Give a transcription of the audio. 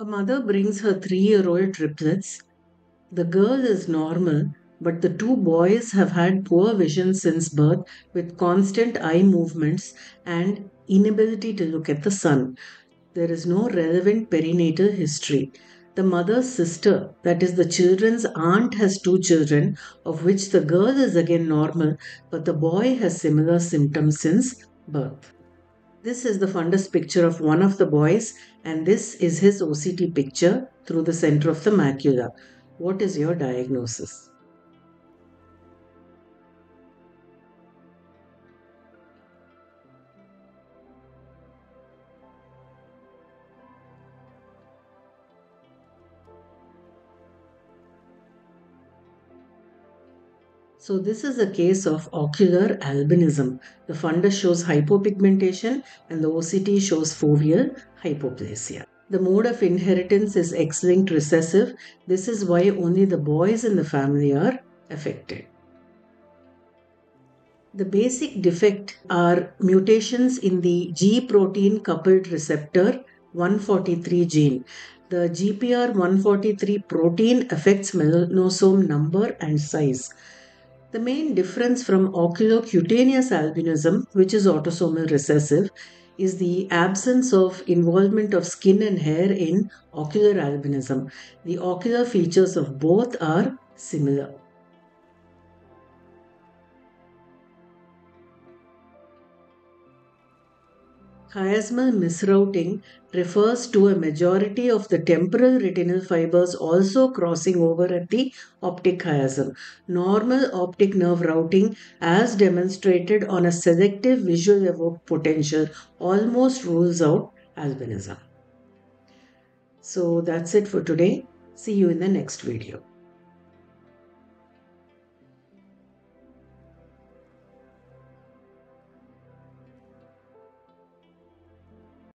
A mother brings her 3-year-old triplets. The girl is normal, but the two boys have had poor vision since birth with constant eye movements and inability to look at the sun. There is no relevant perinatal history. The mother's sister, that is the children's aunt, has two children, of which the girl is again normal, but the boy has similar symptoms since birth. This is the fundus picture of one of the boys, and this is his OCT picture through the center of the macula. What is your diagnosis? So this is a case of ocular albinism. The fundus shows hypopigmentation and the OCT shows foveal hypoplasia. The mode of inheritance is X-linked recessive. This is why only the boys in the family are affected. The basic defect are mutations in the G protein coupled receptor 143 gene. The GPR 143 protein affects melanosome number and size. The main difference from oculocutaneous albinism, which is autosomal recessive, is the absence of involvement of skin and hair in ocular albinism. The ocular features of both are similar. Chiasmal misrouting refers to a majority of the temporal retinal fibers also crossing over at the optic chiasm. Normal optic nerve routing, as demonstrated on a selective visual evoked potential, almost rules out albinism. So that's it for today. See you in the next video.